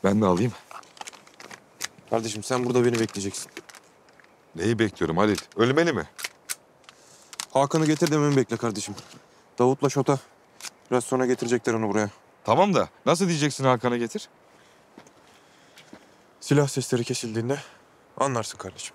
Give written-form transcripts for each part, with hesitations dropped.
Ben de alayım. Kardeşim sen burada beni bekleyeceksin. Neyi bekliyorum Halil? Ölmeli mi? Hakan'ı getir dememi bekle kardeşim. Davut'la Şota biraz sonra getirecekler onu buraya. Tamam da nasıl diyeceksin Hakan'ı getir? Silah sesleri kesildiğinde anlarsın kardeşim.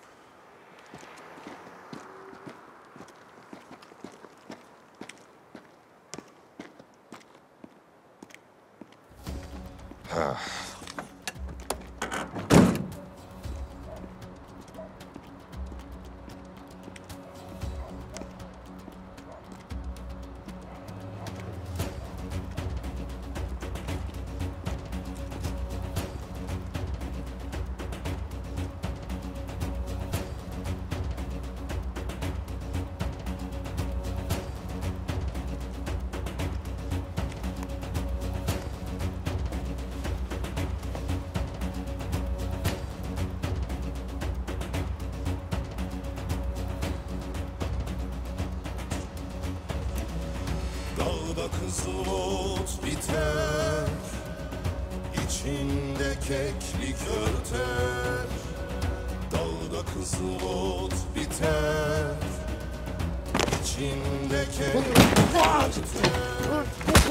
Dağda kızıl ot biter, içinde keklik örter. Dağda kızıl ot biter, içinde keklik örter.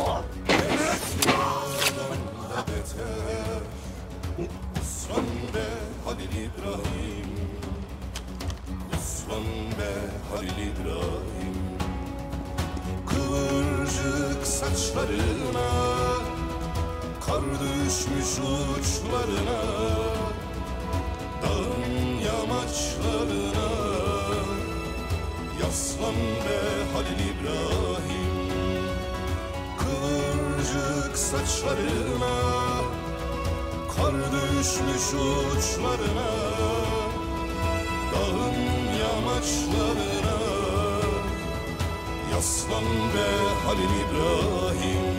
Eşkıyadan da beter, uslan be Halil İbrahim, uslan be Halil İbrahim. Kıvırcık saçlarına kar düşmüş uçlarına, dağın yamaçlarına yaslan be Halil İbrahim. Kıvırcık saçlarına kar düşmüş uçlarına, dağın yamaçlarına yaslan be Halil İbrahim.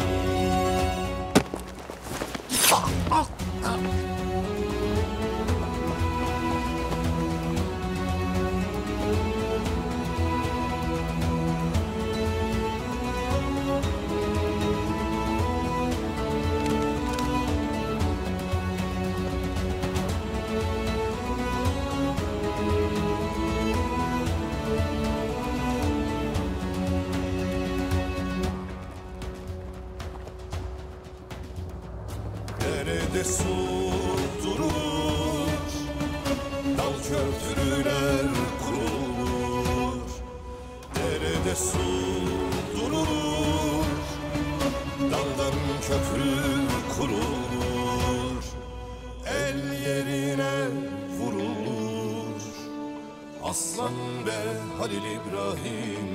Derede su durur, dal köprüler kurulur. Derede su durur, daldan köprü kurulur. El yerine vurulur, aslan be Halil İbrahim,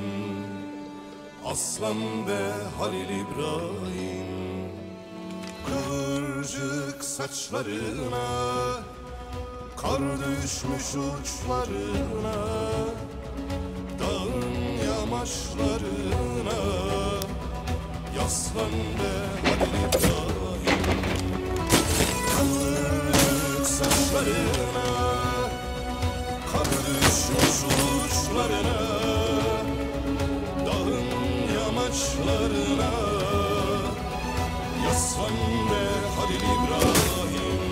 aslan be Halil İbrahim. Kıvırcık saçlarına kar düşmüş uçlarına, dağın yamaçlarına yaslan be Halil İbrahim. Kıvırcık saçlarına kar düşmüş uçlarına, dağın yamaçlarına yaslan be Halil İbrahim.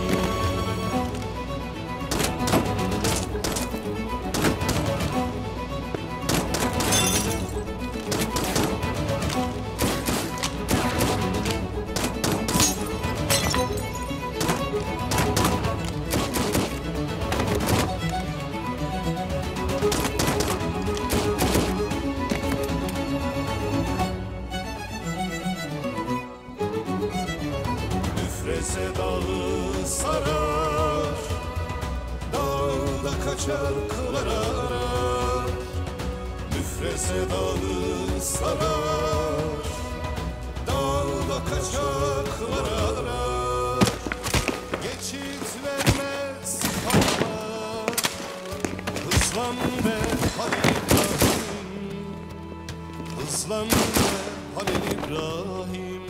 Müfreze dağı sarar, dağda kaçar kılar arar. Müfreze dağı sarar, dağda kaçar kılar arar. Geçit vermez kalmaz, hızlan be Halil İbrahim, hızlan be Halil İbrahim.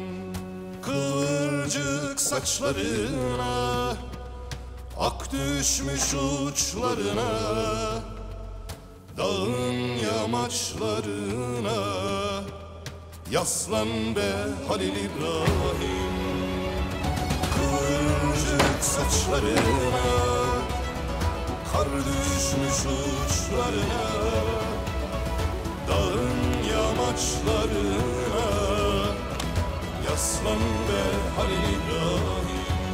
Kıvırcık saçlarına ak düşmüş uçlarına, dağın yamaçlarına yaslan be Halil İbrahim. Kıvırcık kıvırcık saçlarına, kar düşmüş uçlarına, dağın yamaçlarına, yaslan be Halil İbrahim.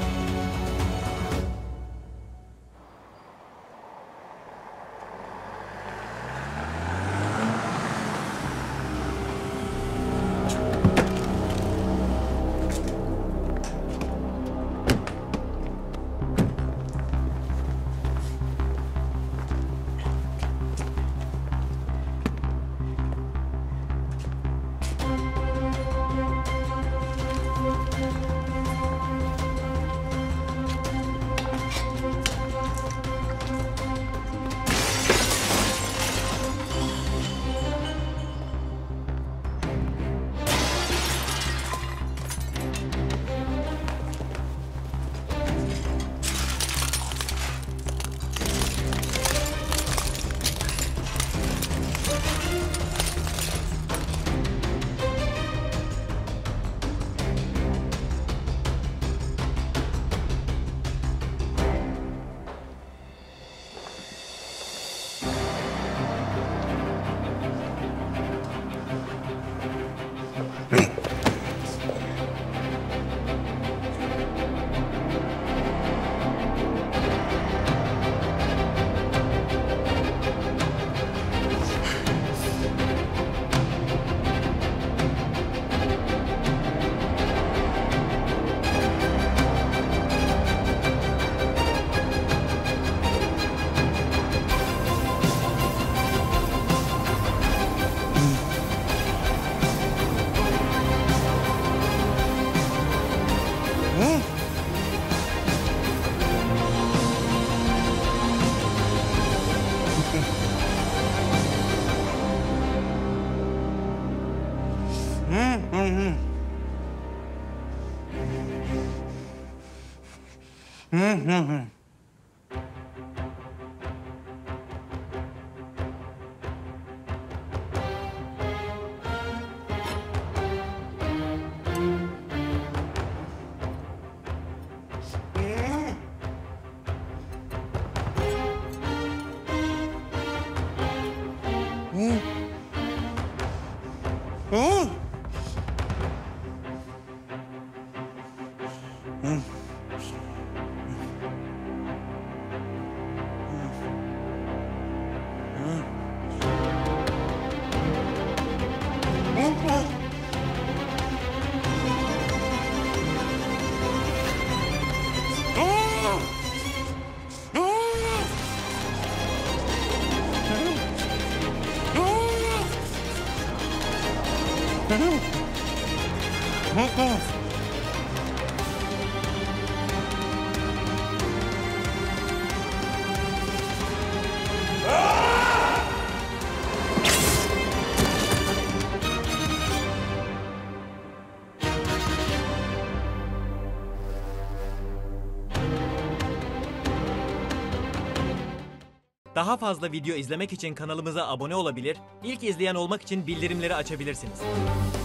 Daha fazla video izlemek için kanalımıza abone olabilir, ilk izleyen olmak için bildirimleri açabilirsiniz.